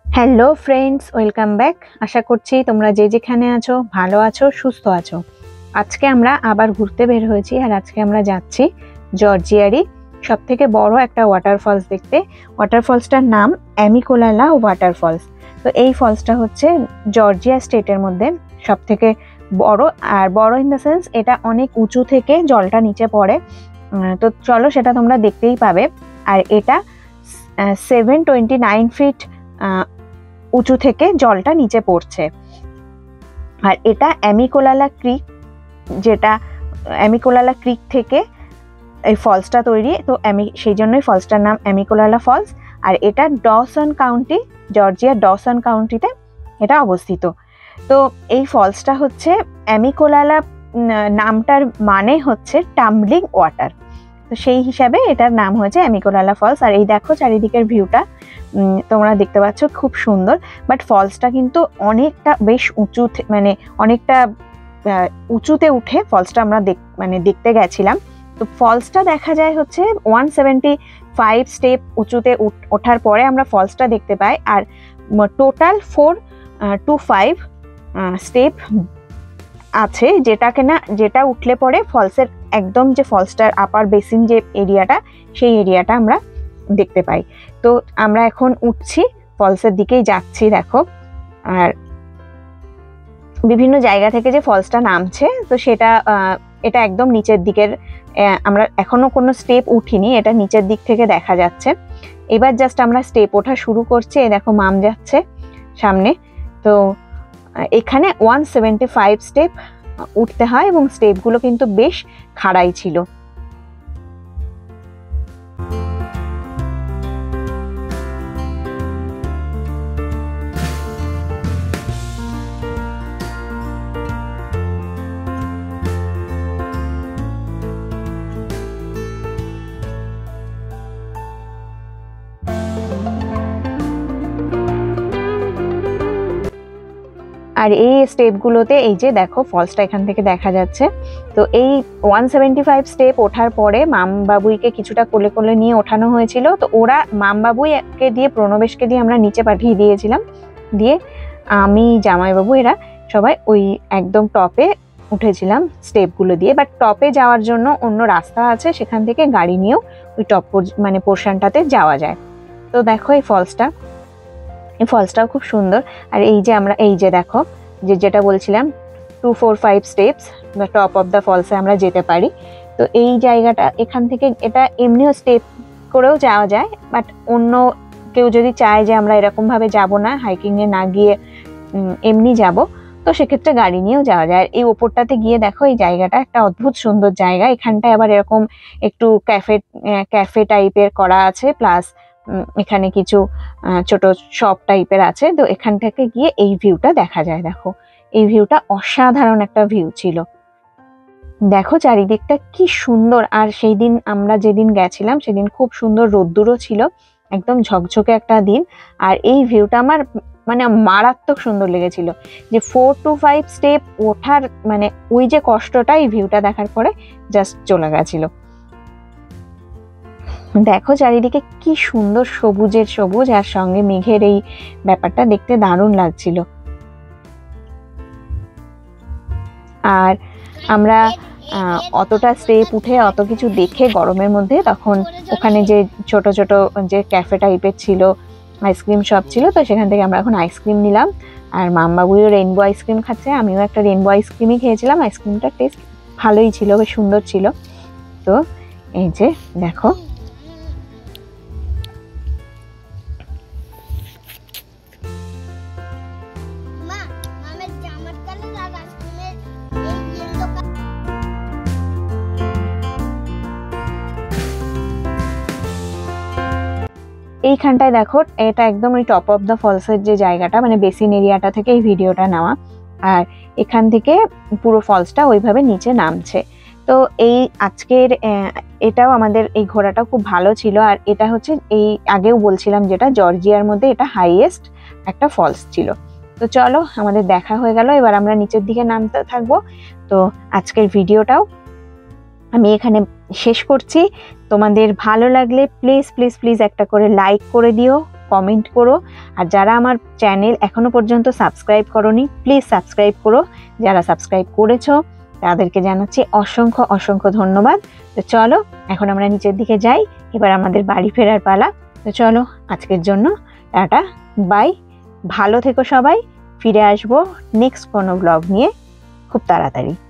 Hello friends, welcome back. আশা করছি তোমরা যে যেখানে আছো ভালো আছো, সুস্থ আছো। আজকে আমরা আবার ঘুরতে বের হয়েছি, আর আজকে আমরা যাচ্ছি জর্জিয়ারই সব থেকে বড় একটা ওয়াটারফলস দেখতে। ওয়াটারফলসটার নাম অ্যামিকোলালা ওয়াটারফলস। তো এই ফলসটা হচ্ছে জর্জিয়া স্টেটের মধ্যে সব থেকে বড়, আর বড় ইন দ্য সেন্স এটা অনেক উঁচু থেকে জলটা নিচে পড়ে। তো চলো সেটা তোমরা দেখতেই পাবে। আর এটা 729 ফিট উঁচু থেকে জলটা নিচে পড়ছে। আর এটা অ্যামিকোলালা ক্রিক, যেটা অ্যামিকোলালা ক্রিক থেকে এই ফলসটা তৈরি। তো সেই জন্যই ফলসটার নাম অ্যামিকোলালা ফলস। আর এটা ডসন কাউন্টি, জর্জিয়ার ডসন কাউন্টিতে এটা অবস্থিত। তো এই ফলসটা হচ্ছে অ্যামিকোলালা নামটার মানে হচ্ছে টাম্বলিং ওয়াটার, তো সেই হিসাবে এটার নাম হয়েছে অ্যামিকোলালা ফলস। আর এই দেখো চারিদিকের ভিউটা তোমরা দেখতে পাচ্ছ, খুব সুন্দর। বাট ফলসটা কিন্তু অনেকটা বেশ উঁচু, মানে অনেকটা উঁচুতে উঠে ফলসটা আমরা দেখতে গেছিলাম। তো ফলসটা দেখা যায় হচ্ছে 175 স্টেপ উঁচুতে ওঠার পরে আমরা ফলসটা দেখতে পাই। আর টোটাল 4 to 5 স্টেপ আছে, যেটা উঠলে পরে ফলসের একদম যে ফলসটার আপার বেসিন যে এরিয়াটা, সেই এরিয়াটা আমরা দেখতে পাই। তো আমরা এখন উঠছি, ফলসের দিকেই যাচ্ছি দেখো। আর বিভিন্ন জায়গা থেকে যে ফলসটা নামছে, তো এটা একদম নিচের দিকের, আমরা এখনো কোনো স্টেপ উঠিনি, এটা নিচের দিক থেকে দেখা যাচ্ছে। এবার জাস্ট আমরা স্টেপ ওঠা শুরু করছি। দেখো মাম যাচ্ছে সামনে। তো এখানে 175 স্টেপ উঠতে হয়, এবং স্টেপগুলো কিন্তু বেশ খাড়াই ছিল। আর এই স্টেপগুলোতে এই যে দেখো ফলসটা এখান থেকে দেখা যাচ্ছে। তো এই 175 স্টেপ ওঠার পরে মাম বাবুইকে কিছুটা কোলে কোলে নিয়ে ওঠানো হয়েছিল। তো ওরা মাম বাবুইকে দিয়ে, প্রণবেশকে দিয়ে আমরা নিচে পাঠিয়ে দিয়েছিলাম। দিয়ে আমি, জামাইবাবু, এরা সবাই ওই একদম টপে উঠেছিলাম স্টেপগুলো দিয়ে। বাট টপে যাওয়ার জন্য অন্য রাস্তা আছে, সেখান থেকে গাড়ি নিয়েও ওই টপ পোর্শনটাতে যাওয়া যায়। তো দেখো এই ফলসটাও খুব সুন্দর। আর এই যে দেখো, যেটা বলছিলাম 245 স্টেপস টপ অফ দ্য ফলসে আমরা যেতে পারি। তো এই জায়গাটা, এখান থেকে এটা এমনিও স্টেপ করেও যাওয়া যায়। বাট অন্য কেউ যদি চায় যে আমরা এরকম ভাবে যাব না, হাইকিংয়ে না গিয়ে এমনি যাব, তো সেক্ষেত্রে গাড়ি নিয়েও যাওয়া যায়। এই ওপরটাতে গিয়ে দেখো, এই জায়গাটা একটা অদ্ভুত সুন্দর জায়গা। এখানটায় আবার এরকম একটু ক্যাফে টাইপের করা আছে, প্লাস এখানে কিছু ছোট শপ টাইপের আছে। তো এখান থেকে গিয়ে এই ভিউটা দেখা যায়। দেখো এই ভিউটা অসাধারণ একটা ভিউ ছিল। দেখো চারিদিকটা কি সুন্দর। আর সেই দিন আমরা যেদিন গেছিলাম সেদিন খুব সুন্দর রোদ্দুরও ছিল, একদম ঝকঝকে একটা দিন। আর এই ভিউটা আমার মানে মারাত্মক সুন্দর লেগেছিল, যে 4 to 5 স্টেপ ওঠার মানে ওই যে কষ্টটা, এই ভিউটা দেখার পরে জাস্ট চলে গেছিল। দেখো চারিদিকে কি সুন্দর সবুজের সবুজ, আর সঙ্গে মেঘের এই ব্যাপারটা দেখতে দারুণ লাগছিল। আর আমরা অতটা স্টেপ উঠে অত কিছু দেখে গরমের মধ্যে, তখন ওখানে যে ছোট ছোট যে ক্যাফে টাইপের ছিল, আইসক্রিম শপ ছিল, তো সেখান থেকে আমরা এখন আইসক্রিম নিলাম। আর মামবাবুও রেইনবো আইসক্রিম খাচ্ছে, আমিও একটা রেইনবো আইসক্রিমই খেয়েছিলাম। আইসক্রিমটার টেস্ট ভালোই ছিল, বেশ সুন্দর ছিল। তো এই যে দেখো, এইখানটায় দেখো, এটা একদম ওই টপ অফ দ্য ফলসের যে জায়গাটা, মানে বেসিন এরিয়াটা থেকে এই ভিডিওটা নেওয়া। আর এখান থেকে পুরো ফলসটা ওইভাবে নিচে নামছে। তো এই আজকের এটাও আমাদের এই ঘোরাটাও খুব ভালো ছিল। আর এটা হচ্ছে, এই আগেও বলছিলাম যেটা, জর্জিয়ার মধ্যে এটা হাইয়েস্ট একটা ফলস ছিল। তো চলো, আমাদের দেখা হয়ে গেল, এবার আমরা নিচের দিকে নামতে থাকবো। তো আজকের ভিডিওটাও আমি এখানে শেষ করছি। তোমাদের ভালো লাগলে প্লিজ প্লিজ প্লিজ একটা করে লাইক করে দিও, কমেন্ট করো। আর যারা আমার চ্যানেল এখনো পর্যন্ত সাবস্ক্রাইব করোনি, প্লিজ সাবস্ক্রাইব করো। যারা সাবস্ক্রাইব করেছো তাদেরকে জানাচ্ছি অসংখ্য অসংখ্য ধন্যবাদ। তো চলো এখন আমরা নিচের দিকে যাই, এবার আমাদের বাড়ি ফেরার পালা। তো চলো আজকের জন্য টাটা, বাই, ভালো থেকো সবাই। ফিরে আসবো নেক্সট কোনো ব্লগ নিয়ে খুব তাড়াতাড়ি।